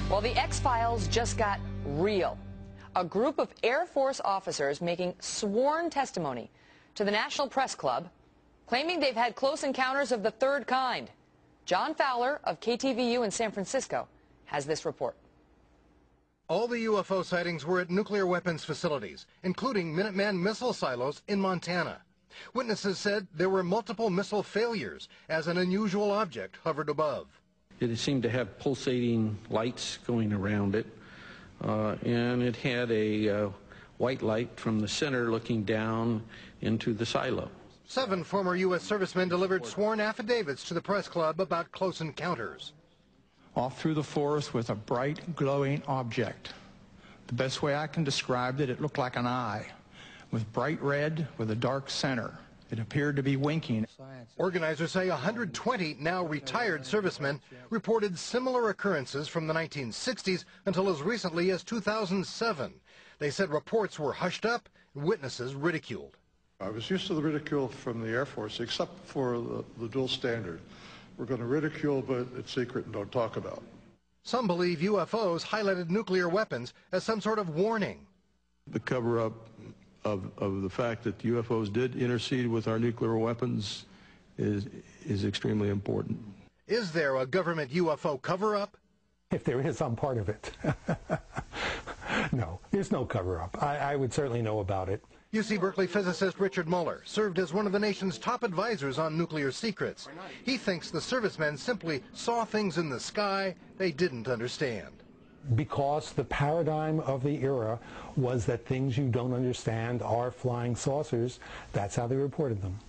Well, the X-Files just got real. A group of Air Force officers making sworn testimony to the National Press Club, claiming they've had close encounters of the third kind. John Fowler of KTVU in San Francisco has this report. All the UFO sightings were at nuclear weapons facilities, including Minuteman missile silos in Montana. Witnesses said there were multiple missile failures as an unusual object hovered above. It seemed to have pulsating lights going around it, and it had a white light from the center looking down into the silo. 7 former U.S. servicemen delivered sworn affidavits to the press club about close encounters. Off through the forest with a bright, glowing object. The best way I can describe it, it looked like an eye, with bright red with a dark center. It appeared to be winking. Organizers say 120 now retired servicemen reported similar occurrences from the 1960s until as recently as 2007. They said reports were hushed up and witnesses ridiculed. I was used to the ridicule from the Air Force, except for the dual standard. We're going to ridicule, but it's secret and don't talk about. Some believe UFOs highlighted nuclear weapons as some sort of warning. The cover-up of the fact that UFOs did intercede with our nuclear weapons is extremely important. Is there a government UFO cover-up? If there is, I'm part of it. No, there's no cover-up. I would certainly know about it. UC Berkeley physicist Richard Muller served as one of the nation's top advisors on nuclear secrets. He thinks the servicemen simply saw things in the sky they didn't understand. Because the paradigm of the era was that things you don't understand are flying saucers, that's how they reported them.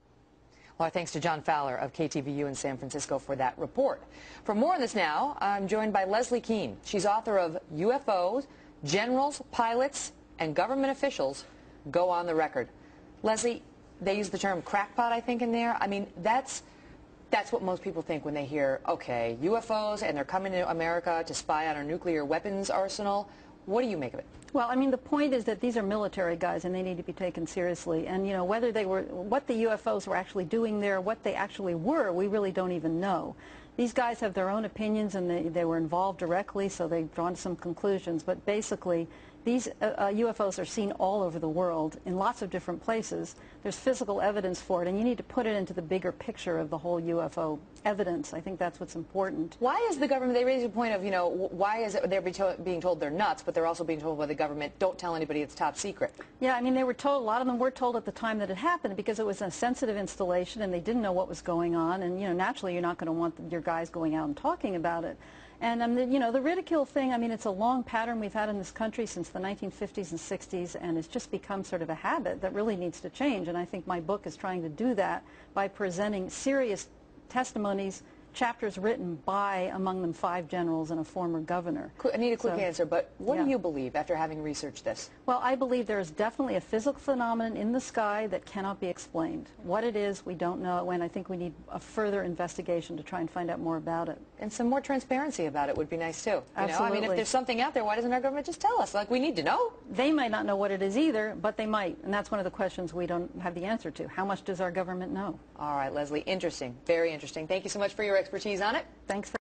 Well, our thanks to John Fowler of KTVU in San Francisco for that report. For more on this now, I'm joined by Leslie Kean. She's author of UFOs, Generals, Pilots, and Government Officials Go on the Record. Leslie, they use the term crackpot, I think, in there. I mean, that's what most people think when they hear, okay, UFOs and they're coming to America to spy on our nuclear weapons arsenal. What do you make of it? Well, I mean, the point is that these are military guys and they need to be taken seriously. And, you know, whether they were, what the UFOs were actually doing there, what they actually were, we really don't even know. These guys have their own opinions and they were involved directly, so they've drawn some conclusions. But basically, these UFOs are seen all over the world in lots of different places. There's physical evidence for it, and you need to put it into the bigger picture of the whole UFO evidence. I think that's what's important. Why is the government, they raise a point of, you know, why is it they're being told they're nuts, but they're also being told by the government, don't tell anybody it's top secret? Yeah, I mean, they were told, a lot of them were told at the time that it happened because it was a sensitive installation and they didn't know what was going on, and, you know, naturally you're not going to want your guys going out and talking about it. And, you know, the ridicule thing, I mean, it's a long pattern we've had in this country since the 1950s and 60s, and it's just become sort of a habit that really needs to change. And I think my book is trying to do that by presenting serious testimonies, chapters written by, among them, 5 generals and a former governor. I need a quick answer, but what do you believe after having researched this? Well, I believe there is definitely a physical phenomenon in the sky that cannot be explained. What it is, we don't know, and I think we need a further investigation to try and find out more about it. And some more transparency about it would be nice, too. Absolutely. I mean, if there's something out there, why doesn't our government just tell us? Like, we need to know. They might not know what it is either, but they might, and that's one of the questions we don't have the answer to. How much does our government know? All right, Leslie, interesting, very interesting. Thank you so much for your expertise on it. Thanks.